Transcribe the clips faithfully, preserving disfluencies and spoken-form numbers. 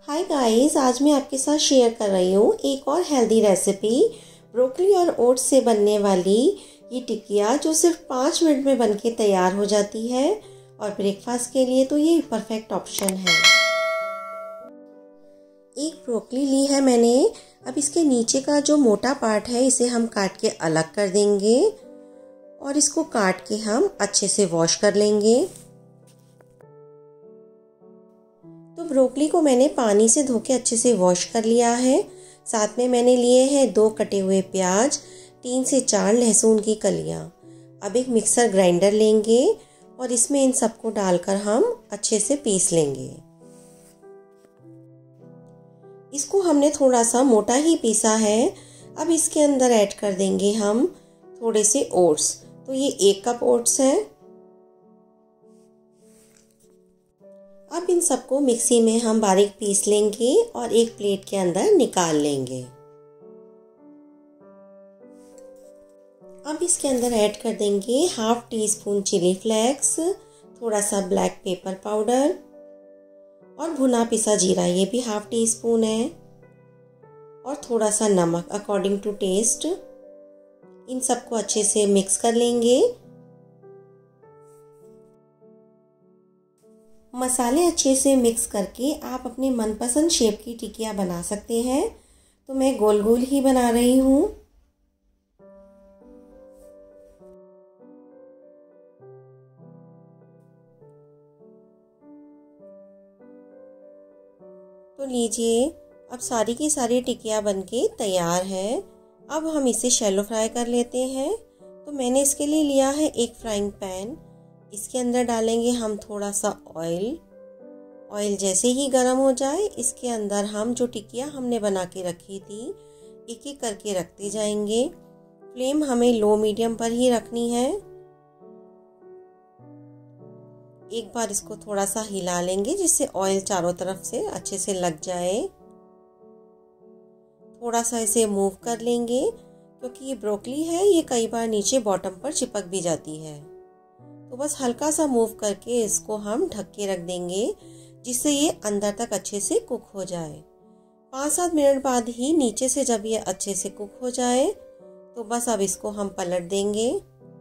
Hi guys, आज मैं आपके साथ शेयर कर रही हूँ एक और हेल्दी रेसिपी। ब्रोकली और ओट्स से बनने वाली ये टिकिया जो सिर्फ पाँच मिनट में बनके तैयार हो जाती है और ब्रेकफास्ट के लिए तो ये परफेक्ट ऑप्शन है। एक ब्रोकली ली है मैंने। अब इसके नीचे का जो मोटा पार्ट है इसे हम काट के अलग कर देंगे और इसको काट के हम अच्छे से वॉश कर लेंगे। तो ब्रोकली को मैंने पानी से धो के अच्छे से वॉश कर लिया है। साथ में मैंने लिए हैं दो कटे हुए प्याज, तीन से चार लहसुन की कलियां। अब एक मिक्सर ग्राइंडर लेंगे और इसमें इन सबको डालकर हम अच्छे से पीस लेंगे। इसको हमने थोड़ा सा मोटा ही पीसा है। अब इसके अंदर ऐड कर देंगे हम थोड़े से ओट्स। तो ये एक कप ओट्स है। अब इन सबको मिक्सी में हम बारीक पीस लेंगे और एक प्लेट के अंदर निकाल लेंगे। अब इसके अंदर ऐड कर देंगे half teaspoon chilli flakes, थोड़ा सा ब्लैक पेपर पाउडर और भुना पिसा जीरा, ये भी हाफ टी स्पून है, और थोड़ा सा नमक अकॉर्डिंग टू टेस्ट। इन सबको अच्छे से मिक्स कर लेंगे। मसाले अच्छे से मिक्स करके आप अपने मनपसंद शेप की टिकिया बना सकते हैं। तो मैं गोल गोल ही बना रही हूँ। तो लीजिए, अब सारी की सारी टिकिया बनके तैयार है। अब हम इसे शैलो फ्राई कर लेते हैं। तो मैंने इसके लिए लिया है एक फ्राइंग पैन। इसके अंदर डालेंगे हम थोड़ा सा ऑयल। ऑयल जैसे ही गर्म हो जाए, इसके अंदर हम जो टिकिया हमने बना के रखी थी एक एक करके रखते जाएंगे। फ्लेम हमें लो मीडियम पर ही रखनी है। एक बार इसको थोड़ा सा हिला लेंगे जिससे ऑयल चारों तरफ से अच्छे से लग जाए। थोड़ा सा इसे मूव कर लेंगे क्योंकि ये ब्रोकली है, ये कई बार नीचे बॉटम पर चिपक भी जाती है। तो बस हल्का सा मूव करके इसको हम ढक के रख देंगे जिससे ये अंदर तक अच्छे से कुक हो जाए। पाँच सात मिनट बाद ही नीचे से जब ये अच्छे से कुक हो जाए तो बस अब इसको हम पलट देंगे।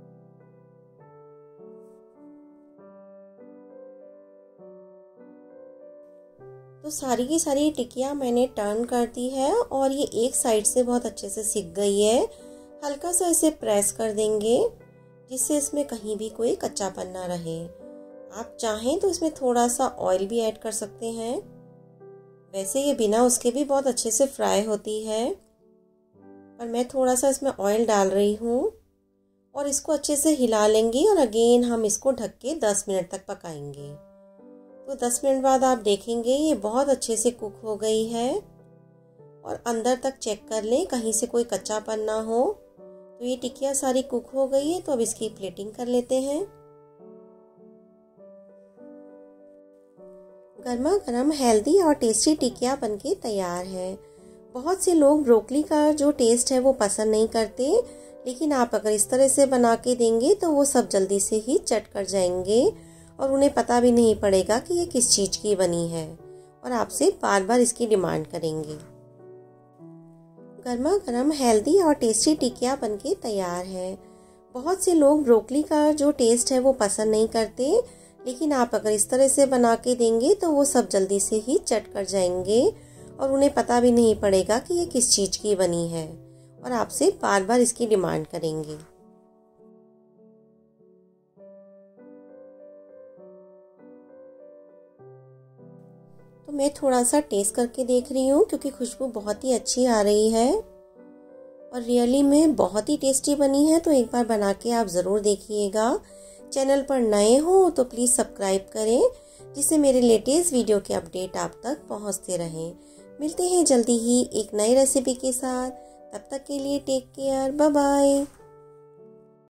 तो सारी की सारी टिकिया मैंने टर्न कर दी है और ये एक साइड से बहुत अच्छे से सिक गई है। हल्का सा इसे प्रेस कर देंगे जिससे इसमें कहीं भी कोई कच्चापन ना रहे। आप चाहें तो इसमें थोड़ा सा ऑयल भी ऐड कर सकते हैं। वैसे ये बिना उसके भी बहुत अच्छे से फ्राई होती है, पर मैं थोड़ा सा इसमें ऑयल डाल रही हूँ। और इसको अच्छे से हिला लेंगे और अगेन हम इसको ढक के दस मिनट तक पकाएंगे। तो दस मिनट बाद आप देखेंगे ये बहुत अच्छे से कुक हो गई है। और अंदर तक चेक कर लें कहीं से कोई कच्चापन ना हो। तो ये टिकिया सारी कुक हो गई है। तो अब इसकी प्लेटिंग कर लेते हैं। गर्मा गर्म हेल्दी और टेस्टी टिकिया बनके तैयार है। बहुत से लोग ब्रोकली का जो टेस्ट है वो पसंद नहीं करते, लेकिन आप अगर इस तरह से बना के देंगे तो वो सब जल्दी से ही चट कर जाएंगे और उन्हें पता भी नहीं पड़ेगा कि ये किस चीज़ की बनी है और आपसे बार बार इसकी डिमांड करेंगे। गर्मा गर्म हेल्दी और टेस्टी टिकिया बनके तैयार है। बहुत से लोग ब्रोकली का जो टेस्ट है वो पसंद नहीं करते, लेकिन आप अगर इस तरह से बना के देंगे तो वो सब जल्दी से ही चट कर जाएंगे और उन्हें पता भी नहीं पड़ेगा कि ये किस चीज़ की बनी है और आपसे बार बार इसकी डिमांड करेंगे। तो मैं थोड़ा सा टेस्ट करके देख रही हूँ क्योंकि खुशबू बहुत ही अच्छी आ रही है और रियली में बहुत ही टेस्टी बनी है। तो एक बार बना के आप ज़रूर देखिएगा। चैनल पर नए हो तो प्लीज़ सब्सक्राइब करें जिससे मेरे लेटेस्ट वीडियो के अपडेट आप तक पहुंचते रहें। मिलते हैं जल्दी ही एक नई रेसिपी के साथ। तब तक के लिए टेक केयर, बाय बाय।